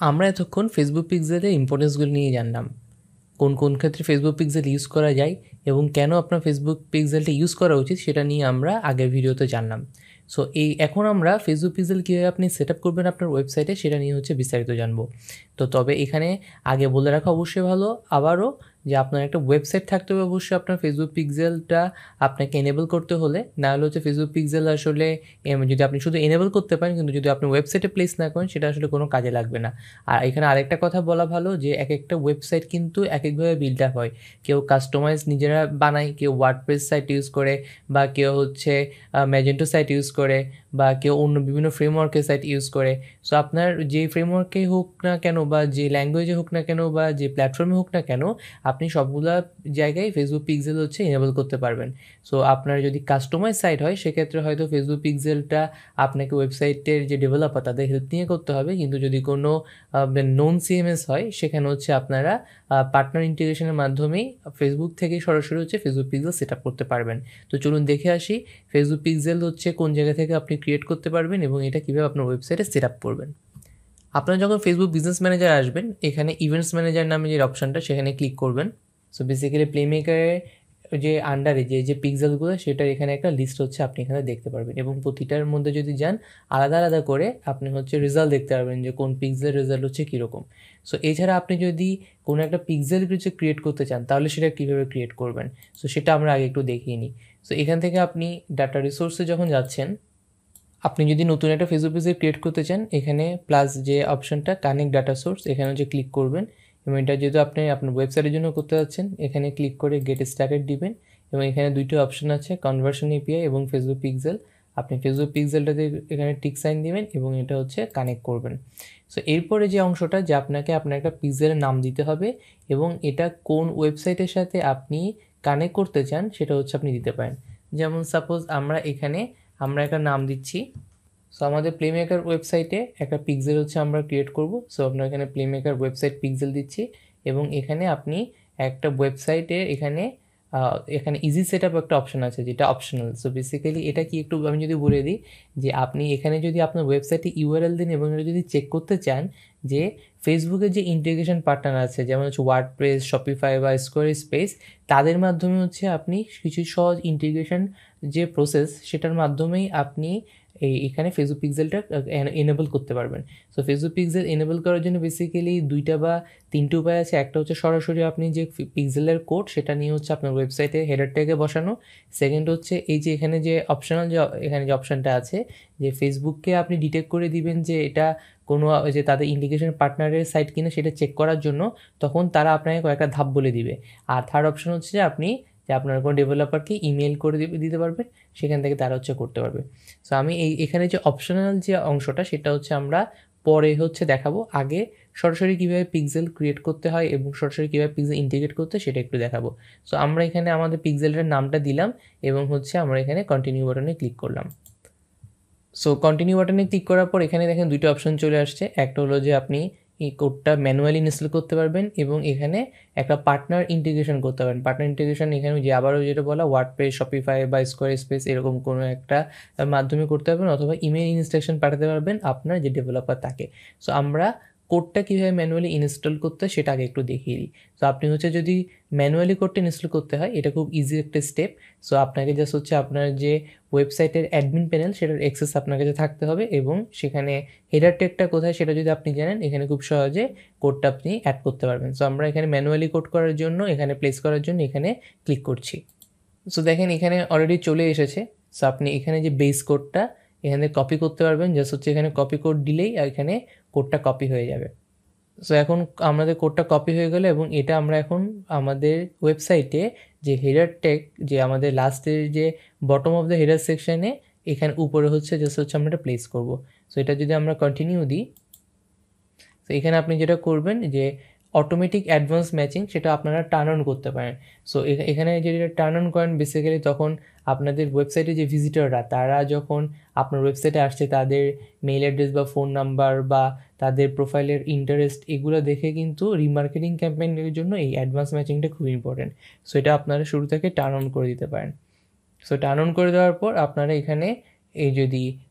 আমরা এতক্ষণ ফেসবুক পিক্সেলের ইম্পর্টেন্সগুলো নিয়ে জানলাম, কোন কোন ক্ষেত্রে ফেসবুক পিক্সেল ইউজ করা যায় এবং কেন আপনার ফেসবুক পিক্সেলটা ইউজ করা উচিত সেটা নিয়ে আমরা আগের ভিডিওতে জানলাম। সো এখন আমরা ফেসবুক পিক্সেল কীভাবে আপনি সেট আপ করবেন আপনার ওয়েবসাইটে সেটা নিয়ে বিস্তারিত জানবো। তবে এখানে আগে বলে রাখা অবশ্যই ভালো আবারও যে আপনার একটা ওয়েবসাইট থাকতে হবে অবশ্যই আপনার ফেসবুক পিক্সেলটা আপনাকে এনেবল করতে হলে, না হলে ফেসবুক পিক্সেল আসলে যদি আপনি শুধু এনেবল করতে পারেন কিন্তু যদি আপনি ওয়েবসাইটে প্লেস না করেন সেটা আসলে কোনো কাজে লাগবে না। আর এখানে আরেকটা কথা বলা ভালো যে এক একটা ওয়েবসাইট কিন্তু এক একভাবে বিল্ড আপ হয়। কেউ কাস্টমাইজ নিজেরা বানায়, কেউ ওয়ার্ডপ্রেস সাইট ইউজ করে, বা কেউ ম্যাজেন্টো সাইট ইউজ করে, বা কেউ অন্য বিভিন্ন ফ্রেমওয়ার্কের সাইট ইউজ করে। সো আপনার যে ফ্রেমওয়ার্কে হোক না কেন বা যে ল্যাঙ্গুয়েজে হোক না কেন বা যে প্ল্যাটফর্মে হোক না কেন আপনি সবগুলা জায়গায় ফেসবুক পিক্সেল এনেবল করতে পারবেন। সো আপনার যদি কাস্টমাইজ সাইট হয় সেক্ষেত্রে হয়তো ফেসবুক পিক্সেলটা আপনাকে ওয়েবসাইটের যে ডেভেলপার তাদের হেল্প নিয়ে করতে হবে, কিন্তু যদি কোনো নন সিএমএস হয় সেখানে আপনারা পার্টনার ইন্টিগ্রেশনের মাধ্যমেই ফেসবুক থেকে সরাসরি ফেসবুক পিক্সেল সেট আপ করতে পারবেন। তো চলুন দেখে আসি ফেসবুক পিক্সেল কোন জায়গা থেকে আপনি ক্রিয়েট করতে পারবেন এবং এটা কীভাবে আপনার ওয়েবসাইটে সেট আপ করবেন। আপনারা যখন ফেসবুক বিজনেস ম্যানেজার আসবেন এখানে ইভেন্টস ম্যানেজার নামে যে অপশানটা সেখানে ক্লিক করবেন। সো বেসিক্যালি প্লেমেকারের যে আন্ডারে যে পিক্সেলগুলো সেটার এখানে একটা লিস্ট আপনি এখানে দেখতে পারবেন এবং প্রতিটার মধ্যে যদি যান আলাদা আলাদা করে আপনি রেজাল্ট দেখতে পারবেন যে কোন পিক্সেলের রেজাল্ট কীরকম। সো এছাড়া আপনি যদি কোনো একটা পিক্সেল ক্রিয়েট করতে চান তাহলে সেটা কীভাবে ক্রিয়েট করবেন, সো সেটা আমরা আগে একটু দেখিয়ে নিই। সো এখান থেকে আপনি ডাটা রিসোর্সে যখন যাচ্ছেন, আপনি যদি নতুন একটা ফেসবুক পেজ ক্রিয়েট করতে চান এখানে প্লাস যে অপশনটা কানেক্ট ডাটা সোর্স এখানে ক্লিক করবেন এবং এটা যেহেতু আপনি আপনার ওয়েবসাইটের জন্য করতে যাচ্ছেন এখানে ক্লিক করে গেট স্টার্টেড দিবেন এবং এখানে দুইটা অপশন আছে কনভার্সন এপিআই এবং ফেসবুক পিক্সেল। আপনি ফেসবুক পিক্সেলটাতে এখানে টিক সাইন দিবেন এবং এটা কানেক্ট করবেন। সো এরপরে যে অংশটা যে আপনাকে আপনার একটা পিক্সেলের নাম দিতে হবে এবং এটা কোন ওয়েবসাইটের সাথে আপনি কানেক্ট করতে চান সেটা আপনি দিতে পারেন। যেমন সাপোজ আমরা একটা নাম দিচ্ছি। সো আমাদের প্লেমেকার ওয়েবসাইটে একটা পিক্সেল আমরা ক্রিয়েট করব। সো আপনার এখানে প্লেমেকার ওয়েবসাইট পিক্সেল দিচ্ছি এবং এখানে আপনি একটা ওয়েবসাইটে এখানে ইজি সেট আপ একটা অপশন আছে যেটা অপশনাল। সো বেসিক্যালি এটা কি একটু আমি যদি বলে দিই যে আপনি এখানে যদি আপনার ওয়েবসাইটে ইউআরএল দিন এবং এটা যদি চেক করতে চান যে ফেসবুকের যে ইন্টিগ্রেশন পার্টনার আছে যেমন ওয়ার্ডপ্রেস, শপিফাই বা স্কোয়ার স্পেস, তাদের মাধ্যমে আপনি কিছু সহজ ইন্টিগ্রেশন যে প্রসেস সেটার মাধ্যমেই আপনি এখানে ফেসবুক পিক্সেলটা এনেবল করতে পারবেন। সো ফেসবুক পিক্সেল এনেবল করার জন্য বেসিক্যালি দুইটা বা তিনটে উপায় আছে। একটা সরাসরি আপনি যে পিক্সেলের কোড সেটা নিয়ে আপনার ওয়েবসাইটে হেডার ট্যাগে বসানো। সেকেন্ড এই যে এখানে যে অপশনাল এখানে যে অপশানটা আছে যে ফেসবুককে আপনি ডিটেক্ট করে দিবেন যে এটা কোনো যে তাদের ইন্টিগ্রেশন পার্টনারের সাইট কিনা সেটা চেক করার জন্য, তখন তারা আপনাকে কয়েকটা ধাপ বলে দিবে। আর থার্ড অপশন যে আপনি আপনার কোনো ডেভেলপারকে ইমেল করে দিতে পারবেন, সেখান থেকে তারা করতে পারবে। সো আমি এখানে যে অপশনাল যে অংশটা সেটা আমরা পরে দেখাবো। আগে সরাসরি কীভাবে পিক্সেল ক্রিয়েট করতে হয় এবং সরাসরি কীভাবে পিক্সেল ইন্টিগ্রেট করতে হয় সেটা একটু দেখাবো। সো আমরা এখানে আমাদের পিক্সেলের নামটা দিলাম এবং আমরা এখানে কন্টিনিউ বাটনে ক্লিক করলাম। সো কন্টিনিউ বাটনে ক্লিক করার পর এখানে দেখেন দুইটা অপশন চলে আসছে। একটা হলো যে আপনি এই কোডটা ম্যানুয়ালি ইনস্টল করতে পারবেন এবং এখানে একটা পার্টনার ইন্টিগ্রেশন করতে পারবেন। পার্টনার ইন্টিগ্রেশন এখানে যে আবারও যেটা বলা ওয়ার্ডপ্রেস, শপিফাই বা স্কোয়ার স্পেস এরকম কোনো একটা মাধ্যমে করতে পারবেন অথবা ইমেল ইনস্ট্রাকশন পাঠাতে পারবেন আপনার যে ডেভেলপার তাকে। সো আমরা কোডটা কীভাবে ম্যানুয়ালি ইনস্টল করতে হয় সেটা আগে একটু দেখিয়ে দিই। সো আপনি যদি ম্যানুয়ালি কোডটা ইনস্টল করতে হয় এটা খুব ইজি একটা স্টেপ। সো আপনাকে জাস্ট আপনার যে ওয়েবসাইটের অ্যাডমিন প্যানেল সেটার অ্যাক্সেস আপনার কাছে থাকতে হবে এবং সেখানে হেডার ট্যাগটা কোথায় সেটা যদি আপনি জানেন এখানে খুব সহজে কোডটা আপনি অ্যাড করতে পারবেন। সো আমরা এখানে ম্যানুয়ালি কোড করার জন্য এখানে প্লেস করার জন্য এখানে ক্লিক করছি। সো দেখেন এখানে অলরেডি চলে এসেছে। সো আপনি এখানে যে বেস কোডটা এখানে কপি করতে পারবেন, জাস্ট এখানে কপি কোড দিলেই এখানে কোডটা কপি হয়ে যাবে। সো এখন আমাদের কোডটা কপি হয়ে গেল এবং এটা আমরা এখন আমাদের ওয়েবসাইটে যে হেডার ট্যাগ যে আমাদের লাস্টের যে বটম অফ দ্য হেডার সেকশানে এখানে উপরে জাস্ট আমরা এটা প্লেস করব। সো এটা যদি আমরা কন্টিনিউ দিই, তো এখানে আপনি যেটা করবেন যে অটোমেটিক অ্যাডভান্স ম্যাচিং সেটা আপনারা টার্ন অন করতে পারেন। সো এখানে যেটা টার্ন অন করেন বেসিক্যালি তখন আপনাদের ওয়েবসাইটে যে ভিজিটররা তারা যখন আপনার ওয়েবসাইটে আসছে তাদের মেইল অ্যাড্রেস বা ফোন নাম্বার বা তাদের প্রোফাইলের ইন্টারেস্ট এগুলো দেখে কিন্তু রিমার্কেটিং ক্যাম্পেইনের জন্য এই অ্যাডভান্স ম্যাচিংটা খুব ইম্পর্টেন্ট। সো এটা আপনারা শুরু থেকে টার্ন অন করে দিতে পারেন। সো টার্ন অন করে দেওয়ার পর আপনারা এখানে এই যদি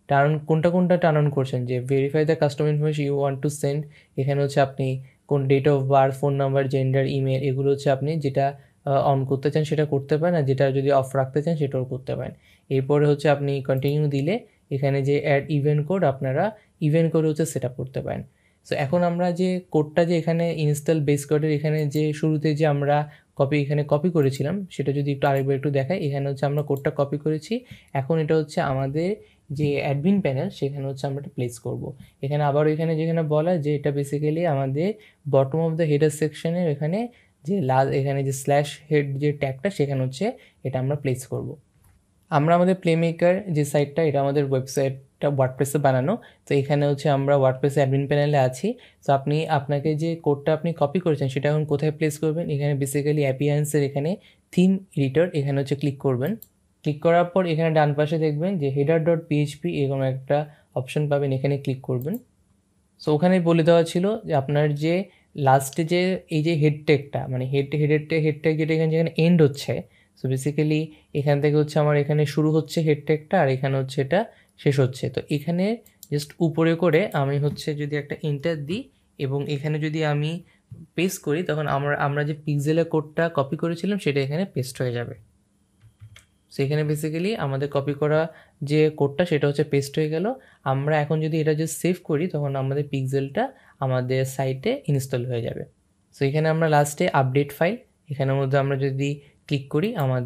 কোনটা টার্ন অন করছেন, যে verify the customer information you want to send, এখানে হচ্ছে আপনি কোন date of birth, phone number, gender, email, এগুলো হচ্ছে আপনি যেটা অন করতে চান সেটা করতে পারেন, আর যেটা যদি অফ রাখতে চান সেটাও করতে পারেন। এরপরে হচ্ছে আপনি কন্টিনিউ দিলে এখানে যে অ্যাড ইভেন্ট কোড, আপনারা ইভেন্ট কোড হচ্ছে সেট আপ করতে পারেন। সো এখন আমরা যে কোডটা যে এখানে ইনস্টল বেস কোডের এখানে যে শুরুতে যে আমরা এখানে কপি করেছিলাম, সেটা যদি আরেকবার একটু দেখাই, এখানে হচ্ছে আমরা কোডটা কপি করেছি। এখন এটা হচ্ছে আমাদের যে অ্যাডমিন প্যানেল, সেখানে হচ্ছে আমরা এটা প্লেস করব। এখানে আবার এখানে যেখানে বলা যে এটা বেসিক্যালি আমাদের বটম অফ দ্য হেডার সেকশনের এখানে যে এখানে যে স্ল্যাশ হেড যে ট্যাগটা, সেখানে হচ্ছে এটা আমরা প্লেস করব। আমরা আমাদের প্লেমেকার যে সাইটটা, এটা আমাদের ওয়েবসাইটটা ওয়ার্ডপ্রেসে বানানো। তো এখানে হচ্ছে আমরা ওয়ার্ডপ্রেসে অ্যাডমিন প্যানেলে আছি। তো আপনাকে যে কোডটা আপনি কপি করেছেন সেটা এখন কোথায় প্লেস করবেন, এখানে বেসিক্যালি অ্যাপিয়ারেন্সের এখানে থিম এডিটর, এখানে হচ্ছে ক্লিক করবেন। ক্লিক করার পর এখানে ডান পাশে দেখবেন যে header.php এরকম একটা অপশন পাবেন, এখানে ক্লিক করবেন। সো ওখানে বলে দেওয়া ছিল যে আপনার যে লাস্টে যে এই যে হেড ট্যাগটা, মানে হেড ট্যাগ যেটা এখানে যেখানে এন্ড হচ্ছে, সো বেসিক্যালি এখান থেকে হচ্ছে আমার এখানে শুরু হচ্ছে হেড ট্যাগটা, আর এখানে হচ্ছে এটা শেষ হচ্ছে। তো এখানে জাস্ট উপরে করে আমি হচ্ছে যদি একটা এন্টার দিই এবং এখানে যদি আমি পেস্ট করি, তখন আমরা যে পিক্সেলের কোডটা কপি করেছিলাম সেটা এখানে পেস্ট হয়ে যাবে। সো এখানে বেসিক্যালি আমাদের কপি করা যে কোডটা সেটা হচ্ছে পেস্ট হয়ে গেল। আমরা এখন যদি এটা যে সেভ করি, তখন আমাদের পিক্সেলটা আমাদের সাইটে ইনস্টল হয়ে যাবে। সো এখানে আমরা লাস্টে আপডেট ফাইল, এখানের মধ্যে আমরা যদি ক্লিক করি,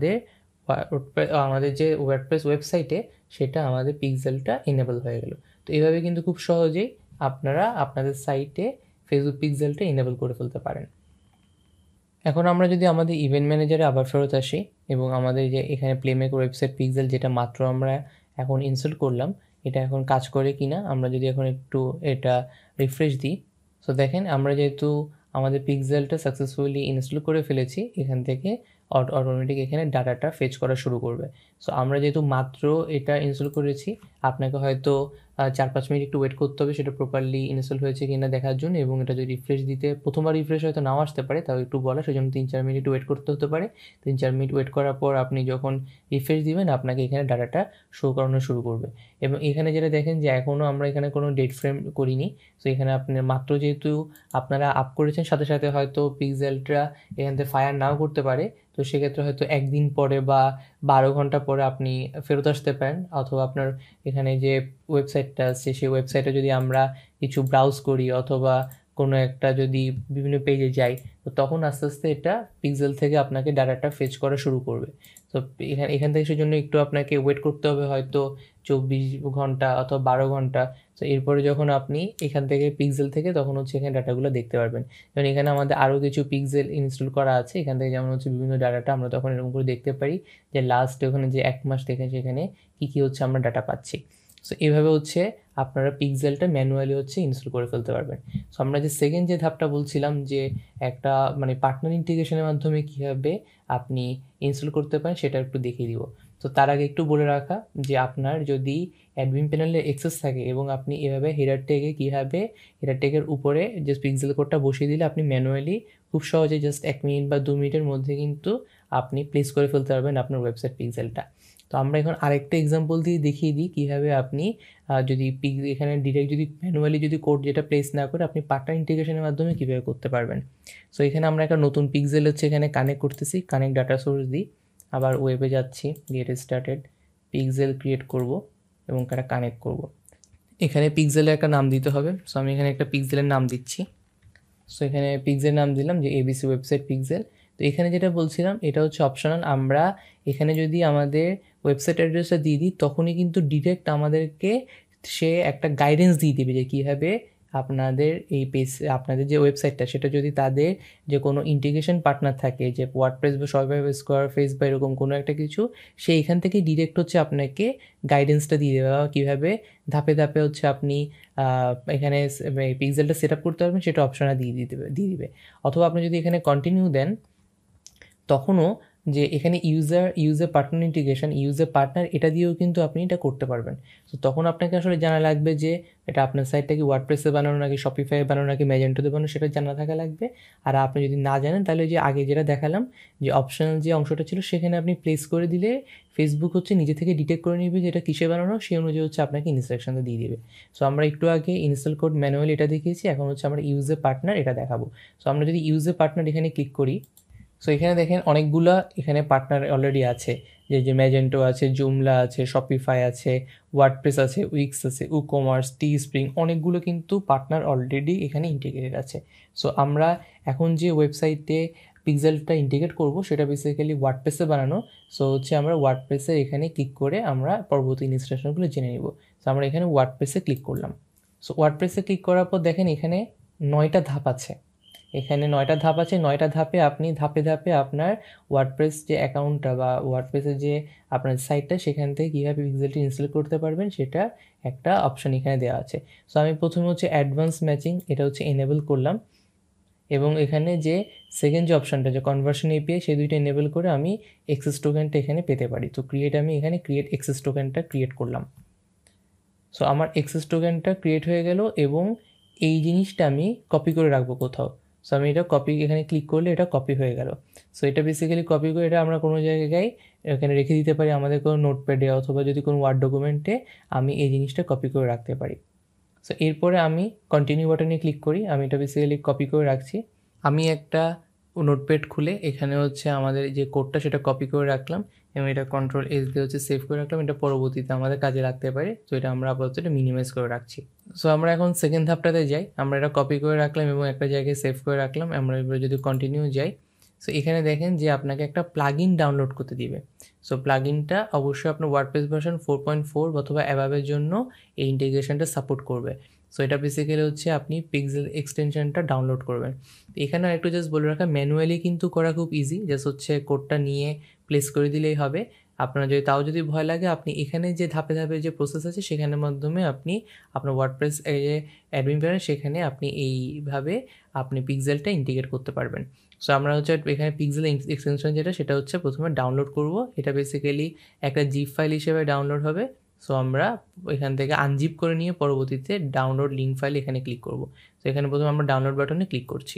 আমাদের যে ওয়ার্ডপ্রেস ওয়েবসাইটে সেটা আমাদের পিক্সেলটা এনেবল হয়ে গেল। তো এইভাবে কিন্তু খুব সহজেই আপনারা আপনাদের সাইটে ফেসবুক পিক্সেলটা এনেবল করে ফেলতে পারেন। এখন আমরা যদি আমাদের ইভেন্ট ম্যানেজারে আবার ফেরত আসি এবং আমাদের যে এখানে প্লেমেকার ওয়েবসাইট পিক্সেল যেটা মাত্র আমরা এখন ইনস্টল করলাম, এটা এখন কাজ করে কিনা আমরা যদি এখন একটু এটা রিফ্রেশ দিই। সো দেখেন, আমরা যেহেতু আমাদের পিক্সেলটা সাকসেসফুলি ইনস্টল করে ফেলেছি, এখান থেকে অটোমেটিক এখানে ডাটাটা ফেচ করা শুরু করবে। সো আমরা যেহেতু মাত্র এটা ইনস্টল করেছি, আপনাকে হয়তো 4-5 মিনিট একটু ওয়েট করতে হবে সেটা প্রপারলি ইনস্টল হয়েছে কিনা দেখার জন্য। এবং এটা যদি রিফ্রেশ দিতে প্রথমবার রিফ্রেশ হয়তো নাও আসতে পারে, তাও একটু বলা, সেজন্য 3-4 মিনিট ওয়েট করতে হতে পারে। 3-4 মিনিট ওয়েট করার পর আপনি যখন রিফ্রেশ দিবেন, আপনাকে এখানে ডাটাটা শো করানো শুরু করবে। এবং এখানে যেটা দেখেন যে এখনও আমরা এখানে কোনো ডেট ফ্রেম করিনি। সো এখানে আপনার মাত্র যেহেতু আপনারা আপ করেছেন, সাথে সাথে হয়তো পিক্সেলটা এখান থেকে ফায়ার নাও করতে পারে। তো সেক্ষেত্রে হয়তো একদিন পরে বা 12 ঘন্টা পরে আপনি ফেরত আসতে পারেন, অথবা আপনার এখানে যে ওয়েবসাইটটা আছে সেই ওয়েবসাইটে যদি আমরা কিছু ব্রাউজ করি অথবা কোনো একটা যদি বিভিন্ন পেজে যাই, তো তখন আস্তে আস্তে এটা পিক্সেল থেকে আপনাকে ডাটাটা ফেচ করা শুরু করবে। তো এখান থেকে সেজন্য একটু আপনাকে ওয়েট করতে হবে, হয়তো 24 ঘন্টা অথবা 12 ঘন্টা। তো এরপরে যখন আপনি এখান থেকে পিক্সেল থেকে তখন হচ্ছে এখানে ডাটাগুলো দেখতে পারবেন। যেমন এখানে আমাদের আরও কিছু পিক্সেল ইনস্টল করা আছে, এখান থেকে যেমন হচ্ছে বিভিন্ন ডাটাটা আমরা তখন এরকম করে দেখতে পারি যে লাস্ট ওখানে যে 1 মাস থেকে সেখানে কী কী হচ্ছে আমরা ডাটা পাচ্ছি। সো এইভাবে হচ্ছে আপনারা পিক্সেলটা ম্যানুয়ালি হচ্ছে ইনস্টল করে ফেলতে পারবেন। সো আমরা যে সেকেন্ড যে ধাপটা বলছিলাম যে একটা মানে পার্টনার ইন্টিগ্রেশনের মাধ্যমে কীভাবে আপনি ইনস্টল করতে পারেন, সেটা একটু দেখিয়ে দিব। তো তার আগে একটু বলে রাখা যে আপনার যদি অ্যাডমিন প্যানেলে অ্যাক্সেস থাকে এবং আপনি এভাবে হেডার ট্যাগের উপরে জাস্ট পিক্সেল কোডটা বসিয়ে দিলে আপনি ম্যানুয়ালি খুব সহজে জাস্ট 1 মিনিট বা 2 মিনিটের মধ্যে কিন্তু আপনি প্লেস করে ফেলতে পারবেন আপনার ওয়েবসাইট পিক্সেলটা। তো আমরা এখন আরেকটা এক্সাম্পল দিয়ে দেখিয়ে দিই কীভাবে আপনি যদি এখানে ডিরেক্ট যদি ম্যানুয়ালি যদি কোড যেটা প্লেস না করে আপনি পার্টনার ইন্টিগ্রেশনের মাধ্যমে কীভাবে করতে পারবেন। সো এখানে আমরা একটা নতুন পিক্সেল হচ্ছে এখানে কানেক্ট করতেছি, কানেক্ট ডাটা সোর্স দিই, আবার ওয়েবে যাচ্ছি, গেট স্টার্টেড, পিক্সেল ক্রিয়েট করব এবং একটা কানেক্ট করব। এখানে পিক্সেলের একটা নাম দিতে হবে। সো আমি এখানে একটা পিক্সেলের নাম দিচ্ছি। সো এখানে পিক্সেল নাম দিলাম যে এবিসি ওয়েবসাইট পিক্সেল। তো এখানে যেটা বলছিলাম এটা হচ্ছে অপশনাল। আমরা এখানে যদি আমাদের ওয়েবসাইট অ্যাড্রেসটা দিয়ে দিই, তখনই কিন্তু ডিরেক্ট আমাদেরকে সে একটা গাইডেন্স দিয়ে দেবে যে কীভাবে আপনাদের এই পেজ, আপনাদের যে ওয়েবসাইটটা সেটা যদি তাদের যে কোনো ইন্টিগ্রেশন পার্টনার থাকে, যে ওয়ার্ডপ্রেস বা শপিফাই, স্কোয়ারফেস বা এরকম কোনো একটা কিছু, সে এখান থেকে ডিরেক্ট হচ্ছে আপনাকে গাইডেন্সটা দিয়ে দেবে, বা কীভাবে ধাপে ধাপে হচ্ছে আপনি এখানে পিক্সেলটা সেট আপ করতে পারবেন সেটা অপশনটা দিয়ে দিবে। অথবা আপনি যদি এখানে কন্টিনিউ দেন, তখনও যে এখানে user partner integration, user partner এটা দিয়েও কিন্তু আপনি এটা করতে পারবেন। তো তখন আপনাকে আসলে জানা লাগবে যে এটা আপনার সাইটটা কি ওয়ার্ডপ্রেসে বানানো নাকি শপিফাই বানানো নাকি ম্যাজেন্টোতে বানানো, সেটা জানা থাকা লাগবে। আর আপনি যদি না জানেন তাহলে যে আগে যেটা দেখালাম যে অপশনাল যে অংশটা ছিল সেখানে আপনি প্লেস করে দিলে ফেসবুক হচ্ছে নিজে থেকে ডিটেক্ট করে নিবে যে এটা কিসে বানানো, সেই অনুযায়ী হচ্ছে আপনাকে ইনস্ট্রাকশনটা দিয়ে দিবে। সো আমরা একটু আগে ইনস্টল কোড ম্যানুয়ালি এটা দেখিয়েছি, এখন হচ্ছে আমরা ইউজার পার্টনার এটা দেখাবো। সো আমরা যদি ইউজার পার্টনার এখানে ক্লিক করি, সো এখানে দেখেন অনেকগুলা এখানে পার্টনার অলরেডি আছে, যে ম্যাজেন্টো আছে, জুমলা আছে, শপিফাই আছে, ওয়ার্ডপ্রেস আছে, উইক্স আছে, উকমার্স, টি স্প্রিং, অনেকগুলো কিন্তু পার্টনার অলরেডি এখানে ইন্টিগ্রেটেড আছে। সো আমরা এখন যে ওয়েবসাইটে পিক্সেলটা ইন্টিগ্রেট করব সেটা বেসিক্যালি ওয়ার্ডপ্রেসে বানানো। সো হচ্ছে আমরা ওয়ার্ডপ্রেসে এখানে ক্লিক করে আমরা পরবর্তী ইনস্ট্রাকশনগুলো জেনে নিব। সো আমরা এখানে ওয়ার্ডপ্রেসে ক্লিক করলাম। সো ওয়ার্ডপ্রেসে ক্লিক করার পর দেখেন এখানে 9টা ধাপ আছে। এখানে 9টা ধাপ আছে। 9টা ধাপে আপনি ধাপে ধাপে আপনার ওয়ার্ডপ্রেস যে অ্যাকাউন্টটা বা ওয়ার্ডপ্রেসের যে আপনার সাইটটা সেখান থেকে কীভাবে পিক্সেলটি ইনস্টল করতে পারবেন সেটা একটা অপশন এখানে দেওয়া আছে। সো আমি প্রথমে হচ্ছে অ্যাডভান্স ম্যাচিং এটা হচ্ছে এনেবল করলাম, এবং এখানে যে সেকেন্ড যে অপশানটা যে কনভার্সন এপিআই সেই দুইটা এনেবল করে আমি এক্সেস টোকেনটা এখানে পেতে পারি। তো আমি এখানে ক্রিয়েট এক্সেস টোকেনটা ক্রিয়েট করলাম। সো আমার এক্সেস টোকেনটা ক্রিয়েট হয়ে গেল, এবং এই জিনিসটা আমি কপি করে রাখবো কোথাও। সো আমি এটা কপি এখানে ক্লিক করলে এটা কপি হয়ে গেল। সো এটা বেসিক্যালি কপি করে এটা আমরা কোনো জায়গায় এখানে রেখে দিতে পারি, আমাদের কোনো নোটপ্যাডে অথবা যদি কোনো ওয়ার্ড ডকুমেন্টে আমি এই জিনিসটা কপি করে রাখতে পারি। সো এরপরে আমি কন্টিনিউ বাটনে ক্লিক করি, আমি এটা বেসিক্যালি কপি করে রাখছি। আমি একটা নোটপ্যাড খুলে এখানে হচ্ছে আমাদের যে কোডটা সেটা কপি করে রাখলাম, এবং এটা Ctrl+S দিয়ে হচ্ছে সেভ করে রাখলাম। এটা পরবর্তীতে আমাদের কাজে লাগতে পারে। তো এটা আমরা আপাতত এটা মিনিমাইজ করে রাখছি। সো আমরা এখন সেকেন্ড ধাপটাতে যাই। আমরা এটা কপি করে রাখলাম এবং একটা জায়গায় সেভ করে রাখলাম। আমরা এবার যদি কন্টিনিউ যাই, সো এখানে দেখেন যে আপনাকে একটা প্লাগইন ডাউনলোড করতে দিবে। সো প্লাগইনটা অবশ্যই আপনার ওয়ার্ডপ্রেস ভার্সন 4.4 অথবা অ্যাবাবের জন্য এই ইন্টিগ্রেশনটা সাপোর্ট করবে। সো এটা বেসিক্যালি হচ্ছে আপনি পিক্সেল এক্সটেনশনটা ডাউনলোড করবেন। এখানে একটু জাস্ট বলে রাখা, ম্যানুয়ালি কিন্তু করা খুব ইজি, জাস্ট হচ্ছে কোডটা নিয়ে প্লেস করে দিলেই হবে। আপনার যদি ভয় লাগে, আপনি এখানে যে ধাপে ধাপে যে প্রসেস আছে সেখানের মাধ্যমে আপনি আপনার ওয়ার্ডপ্রেস যে অ্যাডমিন প্যানেল সেখানে আপনি এইভাবে আপনি পিক্সেলটা ইন্টিগ্রেট করতে পারবেন। সো আমরা হচ্ছে এখানে পিক্সেল এক্সটেনশন যেটা সেটা হচ্ছে প্রথমে ডাউনলোড করব। এটা বেসিক্যালি একটা জিপ ফাইল হিসেবে ডাউনলোড হবে। সো আমরা এখান থেকে আনজিপ করে নিয়ে পরবর্তীতে ডাউনলোড লিঙ্ক ফাইল এখানে ক্লিক করব। সো এখানে প্রথমে আমরা ডাউনলোড বাটনে ক্লিক করছি।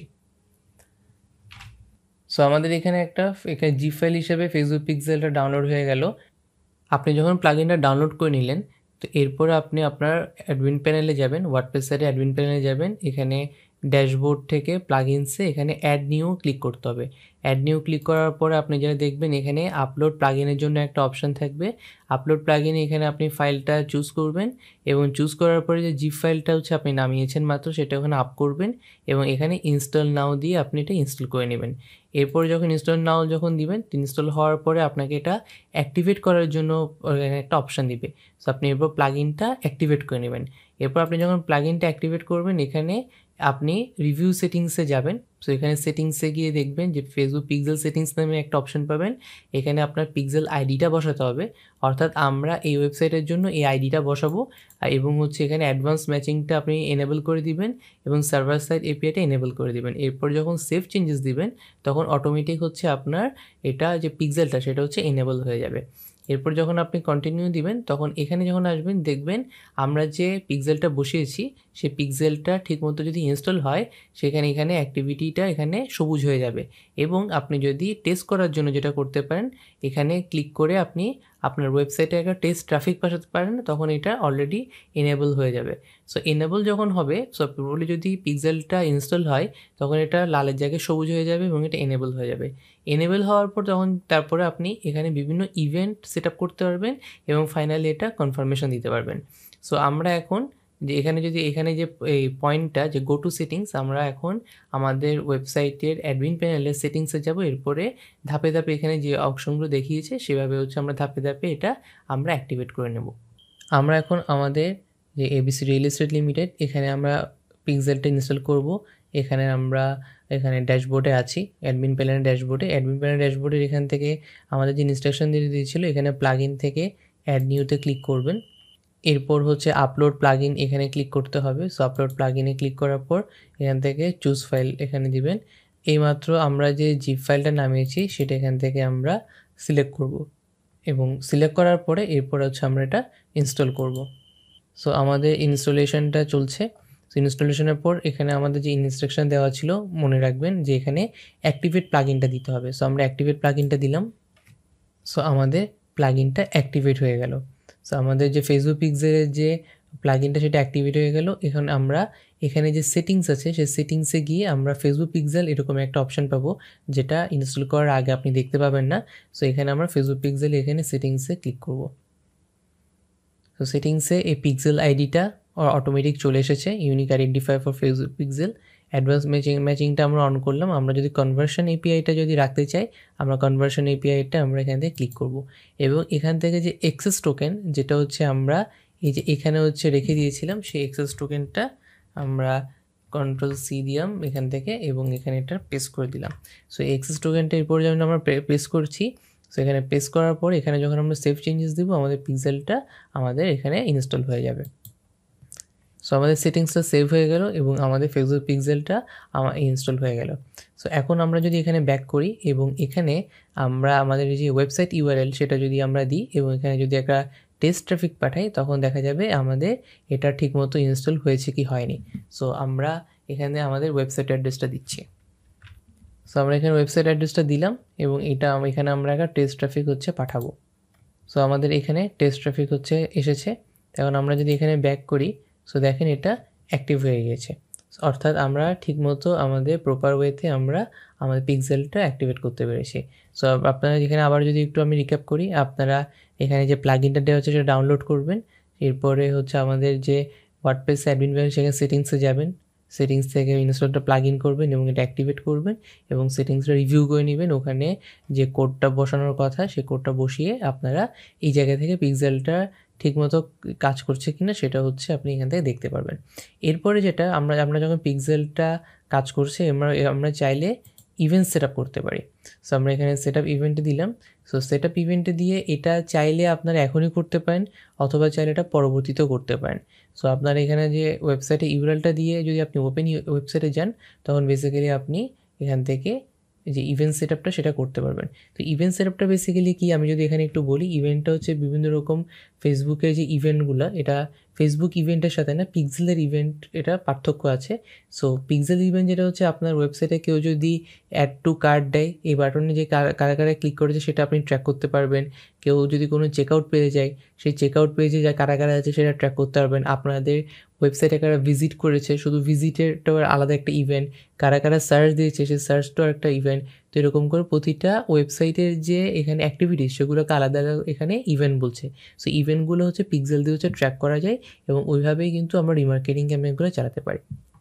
সো আমাদের এখানে এখানে জিপ ফাইল হিসেবে ফেসবুক পিক্সেলটা ডাউনলোড হয়ে গেল। আপনি যখন প্লাগইনটা ডাউনলোড করে নিলেন, তো এরপরে আপনি আপনার অ্যাডমিন প্যানেলে যাবেন, ওয়ার্ডপ্রেস সাইটে অ্যাডমিন প্যানেলে যাবেন। এখানে ড্যাশবোর্ড থেকে প্লাগইনসে এখানে অ্যাড নিউ ক্লিক করতে হবে। অ্যাড নিউ ক্লিক করার পরে আপনি যেটা দেখবেন এখানে আপলোড প্লাগইনের জন্য একটা অপশান থাকবে। আপলোড প্লাগইনে এখানে আপনি ফাইলটা চুজ করবেন, এবং চুজ করার পরে যে জিপ ফাইলটা হচ্ছে আপনি নামিয়েছেন মাত্র সেটা ওখানে আপ করবেন, এবং এখানে ইনস্টল নাও দিয়ে আপনি এটা ইনস্টল করে নেবেন। এরপর যখন ইনস্টল নাও যখন দিবেন, ইনস্টল হওয়ার পরে আপনাকে এটা অ্যাক্টিভেট করার জন্য একটা অপশান দিবে। সো আপনি এরপর প্লাগইনটা অ্যাক্টিভেট করে নেবেন। এরপর আপনি যখন প্লাগইনটা অ্যাক্টিভেট করবেন, এখানে আপনি রিভিউ সেটিংসে যাবেন। সো এখানে সেটিংসে গিয়ে দেখবেন যে ফেসবুক পিক্সেল সেটিংস নামে একটা অপশন পাবেন। এখানে আপনার পিক্সেল আইডিটা বসাতে হবে, অর্থাৎ আমরা এই ওয়েবসাইটের জন্য এই আইডিটা বসাবো, এবং হচ্ছে এখানে অ্যাডভান্স ম্যাচিংটা আপনি এনেবল করে দিবেন এবং সার্ভার সাইড এপিআইটা এনেবল করে দিবেন। এরপর যখন সেভ চেঞ্জেস দিবেন তখন অটোমেটিক হচ্ছে আপনার এটা যে পিক্সেলটা সেটা হচ্ছে এনেবল হয়ে যাবে। এরপর যখন আপনি কন্টিনিউ দিবেন তখন এখানে যখন আসবেন দেখবেন আমরা যে পিক্সেলটা বসিয়েছি সেই পিক্সেলটা ঠিকমতো যদি ইনস্টল হয় সেখানে এখানে অ্যাক্টিভিটিটা এখানে সবুজ হয়ে যাবে। এবং আপনি যদি টেস্ট করার জন্য যেটা করতে পারেন, এখানে ক্লিক করে আপনি আপনার ওয়েবসাইটে একটা টেস্ট ট্রাফিক পাঠাতে পারেন, তখন এটা অলরেডি এনেবল হয়ে যাবে। সো এনেবল যখন হবে, সো প্রবলি যদি পিক্সেলটা ইনস্টল হয় তখন এটা লালের জায়গায় সবুজ হয়ে যাবে এবং এটা এনেবল হয়ে যাবে। এনেবল হওয়ার পর তারপরে আপনি এখানে বিভিন্ন ইভেন্ট সেট আপ করতে পারবেন এবং ফাইনালি এটা কনফার্মেশন দিতে পারবেন। সো আমরা এখন যে এখানে যে এই পয়েন্টটা যে গো টু সেটিংস, আমরা এখন আমাদের ওয়েবসাইটের অ্যাডমিন প্যানেলের সেটিংসে যাব। এরপরে ধাপে ধাপে এখানে যে অপশনগুলো দেখিয়েছে সেভাবে হচ্ছে আমরা ধাপে ধাপে এটা আমরা অ্যাক্টিভেট করে নেব। আমরা এখন আমাদের যে এবিসি রিয়েল এস্টেট লিমিটেড এখানে আমরা পিক্সেলটা ইনস্টল করব। এখানে ড্যাশবোর্ডে আছি, অ্যাডমিন প্যানেলের ড্যাশবোর্ডের এখান থেকে আমাদের যে ইনস্ট্রাকশন দিয়েছিল এখানে প্লাগইন থেকে অ্যাড নিউতে ক্লিক করবেন। এরপর হচ্ছে আপলোড প্লাগইন এখানে ক্লিক করতে হবে। সো আপলোড প্লাগইনে ক্লিক করার পর এখান থেকে চুজ ফাইল এখানে দিবেন। এইমাত্র আমরা যে জিপ ফাইলটা নামিয়েছি সেটা এখান থেকে আমরা সিলেক্ট করব এবং সিলেক্ট করার পরে এরপর হচ্ছে আমরা এটা ইনস্টল করব। সো আমাদের ইনস্টলেশনটা চলছে। সো ইনস্টলেশনের পর এখানে আমাদের যে ইনস্ট্রাকশন দেওয়া ছিল মনে রাখবেন যে এখানে অ্যাক্টিভেট প্লাগইনটা দিতে হবে। সো আমরা অ্যাক্টিভেট প্লাগইনটা দিলাম। সো আমাদের প্লাগইনটা অ্যাক্টিভেট হয়ে গেল। সো আমাদের যে ফেসবুক পিক্সেলের যে প্লাগইনটা সেটা অ্যাক্টিভেট হয়ে গেল। এখন আমরা এখানে যে সেটিংস আছে সেই সেটিংসে গিয়ে আমরা ফেসবুক পিক্সেল এরকম একটা অপশন পাবো যেটা ইনস্টল করার আগে আপনি দেখতে পাবেন না। সো এখানে আমরা ফেসবুক পিক্সেল এখানে সেটিংসে ক্লিক করব। তো সেটিংসে এই পিক্সেল আইডিটা অটোমেটিক চলে এসেছে, unique identifier for Facebook pixel. Advance ম্যাচিংটা আমরা অন করলাম। আমরা যদি কনভার্সন এপিআইটা যদি রাখতে চাই আমরা কনভার্সন এপিআইটা আমরা এখান থেকে ক্লিক করব এবং এখান থেকে যে এক্সেস টোকেন যেটা হচ্ছে আমরা এই যে এখানে হচ্ছে রেখে দিয়েছিলাম সেই এক্সেস টোকেনটা আমরা Ctrl+C দিলাম এখান থেকে এবং এখানে এটা পেস্ট করে দিলাম। সো এই এক্সেস টোকেনটা এরপর যেমন আমরা পেস্ট করছি। সো এখানে পেস্ট করার পর এখানে যখন আমরা সেভ চেঞ্জেস দেবো আমাদের পিক্সেলটা আমাদের এখানে ইনস্টল হয়ে যাবে। সো আমাদের সেটিংসটা সেভ হয়ে গেল এবং আমাদের ফেসবুক পিক্সেলটা ইনস্টল হয়ে গেল। সো এখন আমরা যদি এখানে ব্যাক করি এবং এখানে আমরা আমাদের যে ওয়েবসাইট ইউআরএল সেটা যদি আমরা দিই এবং এখানে যদি একটা টেস্ট ট্রাফিক পাঠাই তখন দেখা যাবে আমাদের এটা ঠিকমতো ইনস্টল হয়েছে কি হয়নি। সো আমরা এখানে আমাদের ওয়েবসাইট অ্যাড্রেসটা দিচ্ছি। সো আমরা এখানে ওয়েবসাইট অ্যাড্রেসটা দিলাম এবং এখানে আমরা একটা টেস্ট ট্রাফিক হচ্ছে পাঠাবো। সো আমাদের এখানে টেস্ট ট্রাফিক হচ্ছে এসেছে। এখন আমরা যদি এখানে ব্যাক করি সো দেখেন এটা অ্যাক্টিভ হয়ে গেছে, অর্থাৎ আমরা ঠিকমতো আমাদের প্রপার ওয়েতে আমরা আমাদের পিক্সেলটা অ্যাক্টিভেট করতে পেরেছি। সো আপনারা যেখানে আবার যদি একটু আমি রিক্যাপ করি, আপনারা এখানে যে প্লাগইনটা দেওয়া হচ্ছে সেটা ডাউনলোড করবেন। এরপরে হচ্ছে আমাদের যে ওয়ার্ডপ্রেস অ্যাডমিন পাবেন সেখানে সেটিংসে যাবেন, সেটিংস থেকে ইনস্টলটা প্লাগ ইন করবেন এবং এটা অ্যাক্টিভেট করবেন এবং সেটিংসটা রিভিউ করে নেবেন। ওখানে যে কোডটা বসানোর কথা সেই কোডটা বসিয়ে আপনারা এই জায়গা থেকে পিক্সেলটা ঠিকমতো কাজ করছে কিনা সেটা হচ্ছে আপনি এখান থেকে দেখতে পারবেন। এরপরে যেটা আমরা যখন পিক্সেলটা কাজ করছে আমরা চাইলে ইভেন্ট সেট আপ করতে পারি। সো আমরা এখানে সেট আপ ইভেন্টে দিলাম। সো সেট আপ ইভেন্টে দিয়ে এটা চাইলে আপনারা এখনই করতে পারেন অথবা চাইলে এটা পরবর্তীতেও করতে পারেন। সো আপনার এখানে যে ওয়েবসাইটে ইউআরএলটা দিয়ে যদি আপনি ওপেন ওয়েবসাইটে যান তখন বেসিক্যালি আপনি এখান থেকে যে ইভেন্ট সেট আপটা সেটা করতে পারবেন। তো ইভেন্ট সেট আপটা বেসিক্যালি কি আমি যদি এখানে একটু বলি, ইভেন্টটা হচ্ছে বিভিন্ন রকম ফেসবুকের যে ইভেন্টগুলো, এটা ফেসবুক ইভেন্টের সাথে না পিক্সেলের ইভেন্ট এটা পার্থক্য আছে। সো পিক্সেল ইভেন্ট যেটা হচ্ছে আপনার ওয়েবসাইটে কেউ যদি অ্যাড টু কার্ট দেয় এই বাটনে যে কারা ক্লিক করেছে সেটা আপনি ট্র্যাক করতে পারবেন। কেউ যদি কোনো চেকআউট পেজে যায় সেই চেকআউট পেজে যা কারা আছে সেটা ট্র্যাক করতে পারবেন। আপনাদের ওয়েবসাইটে কারা ভিজিট করেছে শুধু ভিজিটেরটাও আলাদা একটা ইভেন্ট, কারা সার্চ দিয়েছে সেই সার্চটাও একটা ইভেন্ট। তো এরকম করে প্রতিটা ওয়েবসাইটের যে এখানে অ্যাক্টিভিটিস সেগুলোকে আলাদা আলাদা এখানে ইভেন্ট বলছে। সো ইভেন্টগুলো হচ্ছে পিক্সেল দিয়ে হচ্ছে ট্র্যাক করা যায় এবং ওইভাবেই কিন্তু আমরা রিমার্কেটিং ক্যাম্পেইনগুলো চালাতে পারি।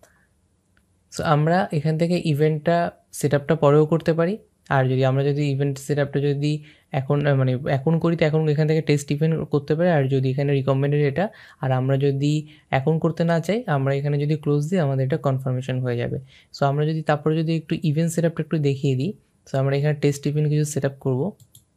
সো আমরা এখান থেকে ইভেন্টটা সেট আপটা পরেও করতে পারি। আর যদি ইভেন্ট সেট আপটা যদি এখন করি তো এখন এখান থেকে টেস্ট ইভেন্ট করতে পারি। আর যদি এখানে রিকমেন্ডেড এটা, আর আমরা যদি এখন করতে না চাই আমরা এখানে যদি ক্লোজ দিই আমাদের এটা কনফার্মেশন হয়ে যাবে। সো আমরা তারপরে যদি একটু ইভেন্ট সেট আপটা একটু দেখিয়ে দিই। সো আমরা এখানে টেস্ট ইভেন্ট কিছু সেট আপ করবো।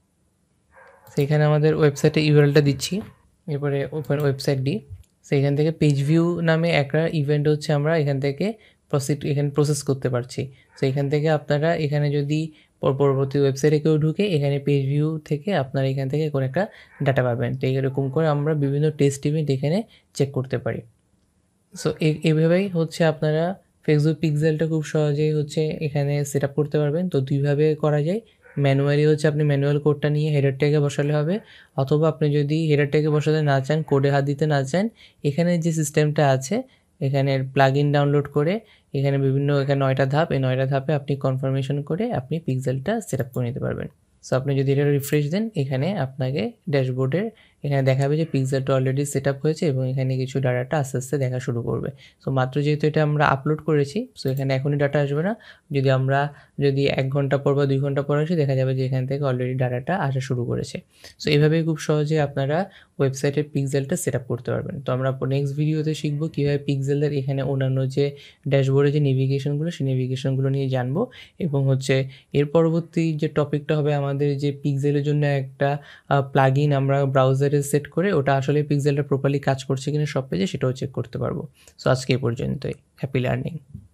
সেখানে আমাদের ওয়েবসাইটে ইউআরএলটা দিচ্ছি, এরপরে ওপেন ওয়েবসাইট দিই। সেখান থেকে পেজ ভিউ নামে একটা ইভেন্ট হচ্ছে আমরা এখান থেকে প্রসেস করতে পারছি। সো এখান থেকে আপনারা এখানে যদি পরবর্তী ওয়েবসাইটে কেউ ঢুকে এখানে পেজ ভিউ থেকে আপনারা এখান থেকে কোনো একটা ডাটা পাবেন। তো এরকম করে আমরা বিভিন্ন টেস্ট ইভেন্ট এখানে চেক করতে পারি। সো এইভাবেই হচ্ছে আপনারা ফেসবুক পিক্সেলটা খুব সহজেই হচ্ছে এখানে সেট আপ করতে পারবেন। তো দুইভাবে করা যায়। ম্যানুয়ালি হচ্ছে আপনি ম্যানুয়াল কোডটা নিয়ে হেডার ট্যাগে বসালে হবে, অথবা আপনি যদি হেডার ট্যাগে বসাতে না চান, কোডে হাত দিতে না চান, এখানে যে সিস্টেমটা আছে এখানে প্লাগইন ডাউনলোড করে এখানে এখানে 9টা ধাপ, এই 9টা ধাপে আপনি কনফার্মেশন করে আপনি পিক্সেলটা সেট আপ করে নিতে পারবেন। সো আপনি যদি এটা রিফ্রেশ দেন এখানে আপনাকে ড্যাশবোর্ডের এখানে দেখাবে যে পিক্সেলটা অলরেডি সেট আপ হয়েছে এবং এখানে কিছু ডাটাটা আস্তে আস্তে দেখা শুরু করবে। সো মাত্র যেহেতু এটা আমরা আপলোড করেছি সো এখানে এখনই ডাটা আসবে না। যদি 1 ঘন্টা পর বা 2 ঘন্টা পর আসে দেখা যাবে যে এখান থেকে অলরেডি ডাটাটা আসা শুরু করেছে। সো এইভাবেই খুব সহজে আপনারা ওয়েবসাইটের পিক্সেলটা সেট আপ করতে পারবেন। তো আমরা নেক্সট ভিডিওতে শিখবো কীভাবে পিক্সেলের এখানে অন্যান্য যে ড্যাশবোর্ডে যে নেভিগেশনগুলো সেই নেভিগেশনগুলো নিয়ে জানবো এবং হচ্ছে এর পরবর্তী যে টপিকটা হবে আমাদের যে পিক্সেলের জন্য একটা প্লাগইন আমরা ব্রাউজারে সেট করে ওটা আসলে পিক্সেলটা প্রপারলি কাজ করছে কিনা সব পেজে সেটাও চেক করতে পারবো। সো আজকে এই পর্যন্তই। Happy learning.